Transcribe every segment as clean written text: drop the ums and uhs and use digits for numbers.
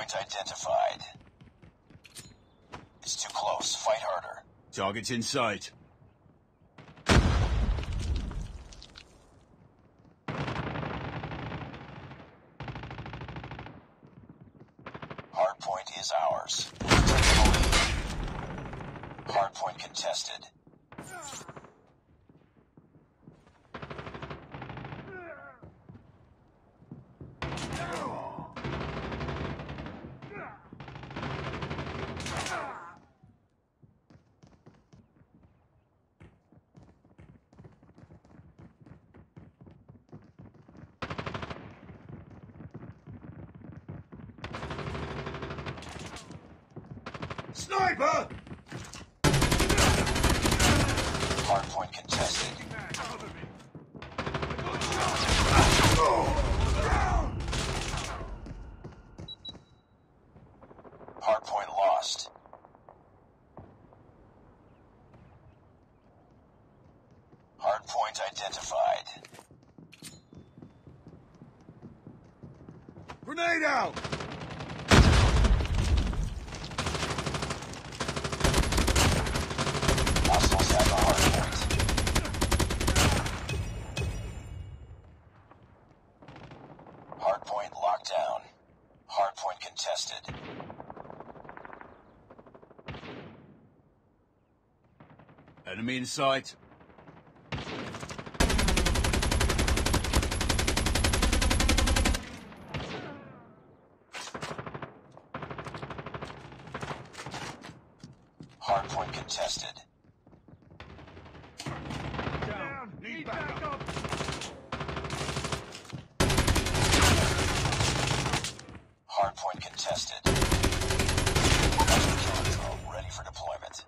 Hardpoint identified. It's too close. Fight harder. Target's in sight. Hardpoint is ours. We're taking the lead. Hardpoint contested. Sniper! Hardpoint contested. Hardpoint lost. Hardpoint identified. Grenade out! Hostiles have the hardpoint. Hardpoint locked down. Hardpoint contested. Enemy in sight. Hardpoint contested. Down. Need backup. Hardpoint contested. Hunter killer drone ready for deployment.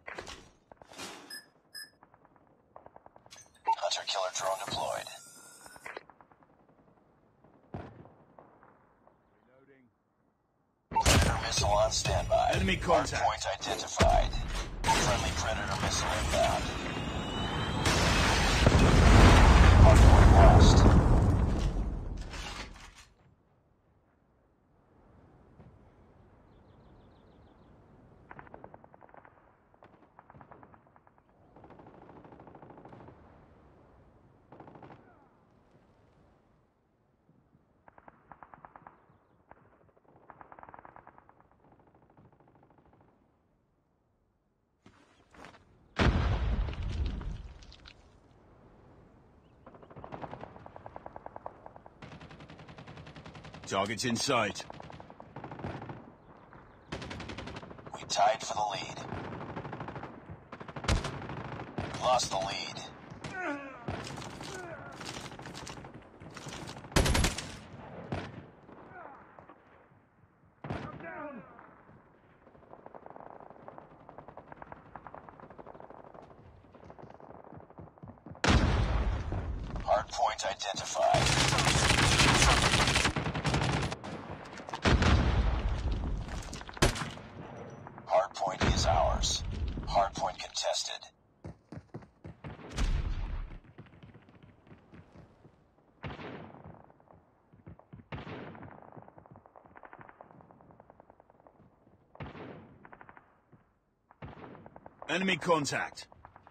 Hunter killer drone deployed. Predator missile on standby. Enemy contact. Hardpoint identified. Friendly Predator missile inbound. Hardpoint lost. Target's in sight. We tied for the lead. Lost the lead. Hardpoint identified. Hardpoint is ours. Hardpoint contested. Enemy contact.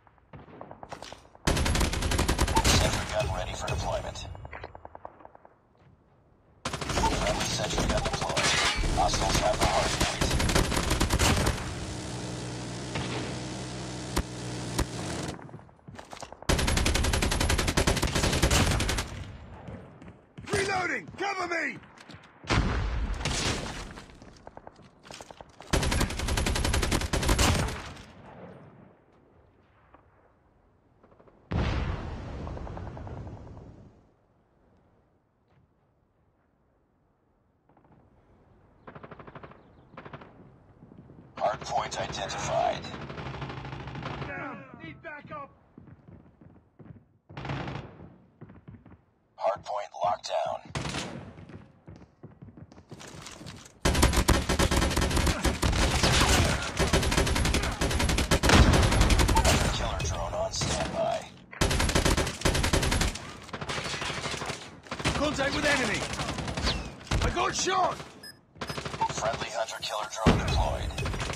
Sentry gun ready for deployment. Friendly sentry gun deployed. Hostiles have the hardpoint. Reloading! Cover me! Hardpoint identified. Down! Need backup! Hardpoint locked down. Hunter killer drone on standby. Contact with enemy! I got shot! Friendly hunter Killer drone deployed.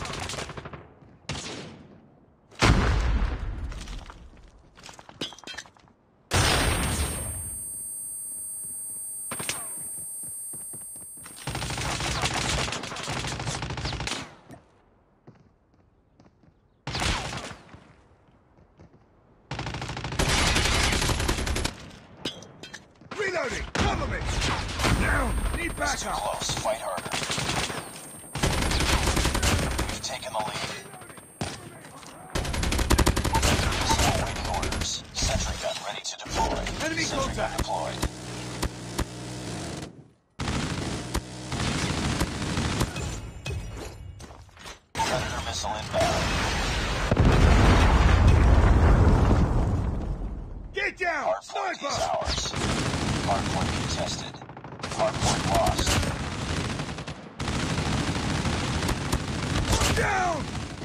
Reloading! Cover me! Down! Need Too backup! close. Fight harder. We've taken the lead. Missile awaiting orders. Sentry gun ready to deploy. Enemy Sentry gun contact. deployed. Predator missile inbound. Get down! Hardpoint is Sniper! ours. Hardpoint contested. Hardpoint lost. Down!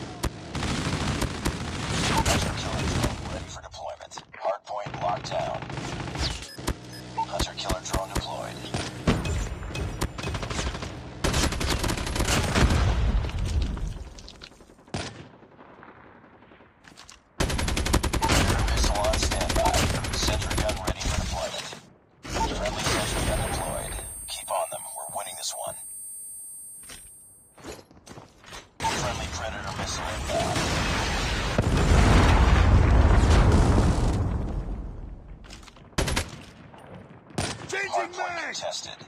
Hunter killer drone ready for deployment. Hardpoint locked down. Hunter killer drone deployed. Predator missile on standby. Sentry gun ready for deployment. Friendly sentry gun deployed. Keep on them. We're winning this one. Friendly Predator missile inbound. Changing Hardpoint mag! contested.